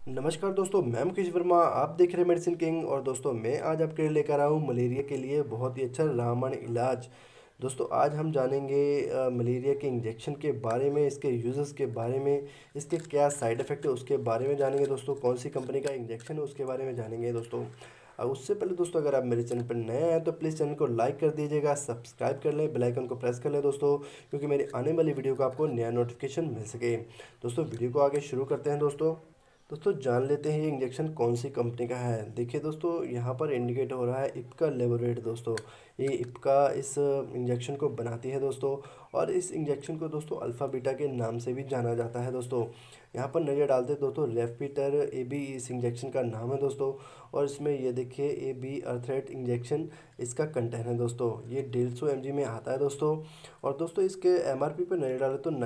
नमस्कार दोस्तों, मैं मुकेश वर्मा। आप देख रहे हैं मेडिसिन किंग। और दोस्तों मैं आज आपके लिए लेकर आया हूँ मलेरिया के लिए बहुत ही अच्छा रामबाण इलाज। दोस्तों आज हम जानेंगे मलेरिया के इंजेक्शन के बारे में, इसके यूजेस के बारे में, इसके क्या साइड इफ़ेक्ट है उसके बारे में जानेंगे। दोस्तों कौन सी कंपनी का इंजेक्शन है उसके बारे में जानेंगे। दोस्तों उससे पहले दोस्तों अगर आप मेरे चैनल पर नए हैं तो प्लीज़ चैनल को लाइक कर दीजिएगा, सब्सक्राइब कर लें, बेल आइकन को प्रेस कर लें दोस्तों, क्योंकि मेरी आने वाली वीडियो का आपको नया नोटिफिकेशन मिल सके। दोस्तों वीडियो को आगे शुरू करते हैं। दोस्तों जान लेते हैं ये इंजेक्शन कौन सी कंपनी का है। देखिए दोस्तों यहाँ पर इंडिकेट हो रहा है इप्का लेबोरेट। दोस्तों ये इप्का इस इंजेक्शन को बनाती है दोस्तों, और इस इंजेक्शन को दोस्तों अल्फ़ा बीटा के नाम से भी जाना जाता है। दोस्तों यहाँ पर नज़र डालते हैं दोस्तों, रेफ्पिटर ए बी इस इंजेक्शन का नाम है दोस्तों। और इसमें ये देखिए ए बी अर्थरेट इंजेक्शन इसका कंटेंट है दोस्तों। ये 150 mg में आता है दोस्तों। और दोस्तों इसके एमआरपी पर नज़र डालें तो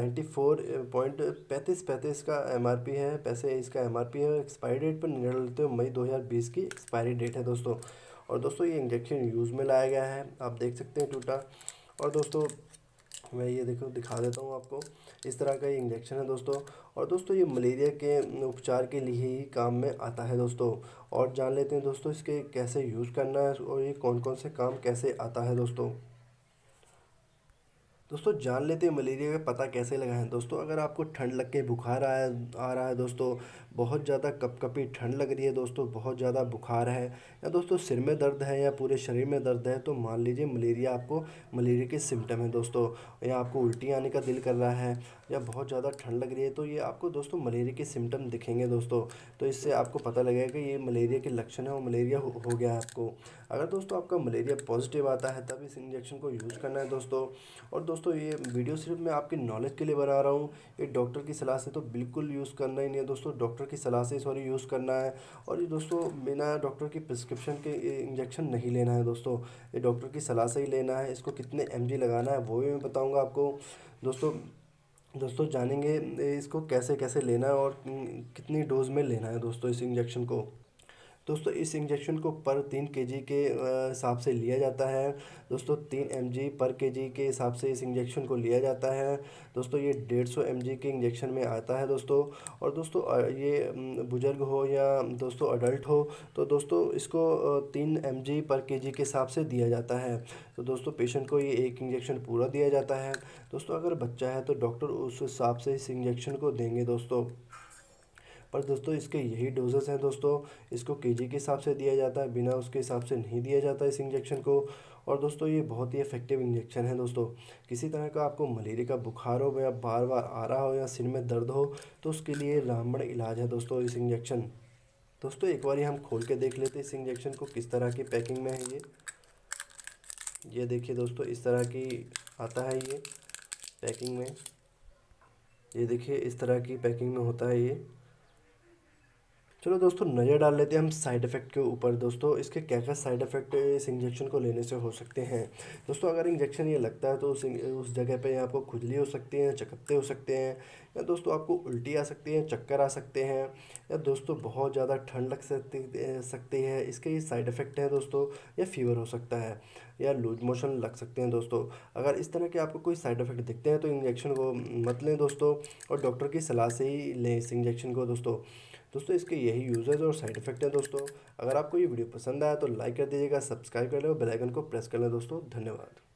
94.35 का एमआरपी है, पैसे इसका एमआरपी है। एक्सपायरी डेट पर नज़र डालते हो मई 2020 की एक्सपायरी डेट है दोस्तों। और दोस्तों ये इंजेक्शन यूज़ में लाया गया है, आप देख सकते हैं टूटा। और दोस्तों मैं ये देखो दिखा देता हूँ आपको, इस तरह का ये इंजेक्शन है दोस्तों। और दोस्तों ये मलेरिया के उपचार के लिए ही काम में आता है दोस्तों। और जान लेते हैं दोस्तों इसके कैसे यूज़ करना है और ये कौन कौन से काम कैसे आता है। दोस्तों जान लेते हैं मलेरिया का पता कैसे लगाएं। दोस्तों अगर आपको ठंड लग के बुखार आ रहा है दोस्तों, बहुत ज़्यादा कपकपी ठंड लग रही है दोस्तों, बहुत ज़्यादा बुखार है, या दोस्तों सिर में दर्द है या पूरे शरीर में दर्द है, तो मान लीजिए मलेरिया आपको मलेरिया के सिम्टम है दोस्तों। या आपको उल्टी आने का दिल कर रहा है या बहुत ज़्यादा ठंड लग रही है, तो ये आपको दोस्तों मलेरिया के सिम्टम दिखेंगे दोस्तों। तो इससे आपको पता लगेगा कि ये मलेरिया के लक्षण है और मलेरिया हो गया है आपको। अगर दोस्तों आपका मलेरिया पॉजिटिव आता है तब इस इंजेक्शन को यूज़ करना है दोस्तों। और दोस्तों ये वीडियो सिर्फ मैं आपकी नॉलेज के लिए बना रहा हूँ, ये डॉक्टर की सलाह से तो बिल्कुल यूज़ करना ही नहीं है दोस्तों। डॉक्टर की सलाह से यूज़ करना है। और ये दोस्तों बिना डॉक्टर की प्रिस्क्रिप्शन के इंजेक्शन नहीं लेना है दोस्तों, ये डॉक्टर की सलाह से ही लेना है। इसको कितने mg लगाना है वो भी मैं बताऊँगा आपको। दोस्तों दोस्तों जानेंगे इसको कैसे कैसे लेना है और कितनी डोज में लेना है दोस्तों इस इंजेक्शन को। दोस्तों इस इंजेक्शन को पर 3 kg के हिसाब से लिया जाता है दोस्तों। 3 mg पर kg के हिसाब से इस इंजेक्शन को लिया जाता है दोस्तों। ये 150 mg के इंजेक्शन में आता है दोस्तों। और दोस्तों ये बुजुर्ग हो या दोस्तों अडल्ट हो तो दोस्तों इसको 3 mg पर kg के हिसाब से दिया जाता है। तो दोस्तों पेशेंट को ये एक इंजेक्शन पूरा दिया जाता है दोस्तों। अगर बच्चा है तो डॉक्टर उस हिसाब से इस इंजेक्शन को देंगे दोस्तों। पर दोस्तों इसके यही डोजेस हैं दोस्तों, इसको केजी के हिसाब से दिया जाता है, बिना उसके हिसाब से नहीं दिया जाता इस इंजेक्शन को। और दोस्तों ये बहुत ही इफेक्टिव इंजेक्शन है दोस्तों। किसी तरह का आपको मलेरिया का बुखार हो या बार बार आ रहा हो या सिर में दर्द हो तो उसके लिए रामबाण इलाज है दोस्तों इस इंजेक्शन। दोस्तों एक बार हम खोल के देख लेते हैं इस इंजेक्शन को किस तरह की पैकिंग में है। ये देखिए दोस्तों इस तरह की आता है ये पैकिंग में। ये देखिए इस तरह की पैकिंग में होता है ये। चलो दोस्तों नज़र डाल लेते हैं हम साइड इफ़ेक्ट के ऊपर। दोस्तों इसके क्या क्या साइड इफ़ेक्ट इस इंजेक्शन को लेने से हो सकते हैं। दोस्तों अगर इंजेक्शन ये लगता है तो उस जगह पे आपको खुजली हो सकती है, चकत्ते हो सकते हैं, या दोस्तों आपको उल्टी आ सकती है, चक्कर आ सकते हैं, या दोस्तों बहुत ज़्यादा ठंड लग सकती है। इसके ये साइड इफ़ेक्ट हैं दोस्तों। या फीवर हो सकता है या लूज मोशन लग सकते हैं दोस्तों। अगर इस तरह के आपको कोई साइड इफ़ेक्ट दिखते हैं तो इंजेक्शन को मत लें दोस्तों, और डॉक्टर की सलाह से ही लें इस इंजेक्शन को दोस्तों। दोस्तों इसके यही यूजेस और साइड इफेक्ट हैं दोस्तों। अगर आपको ये वीडियो पसंद आया तो लाइक कर दीजिएगा, सब्सक्राइब कर लें और बेल आइकन को प्रेस कर लें दोस्तों। धन्यवाद।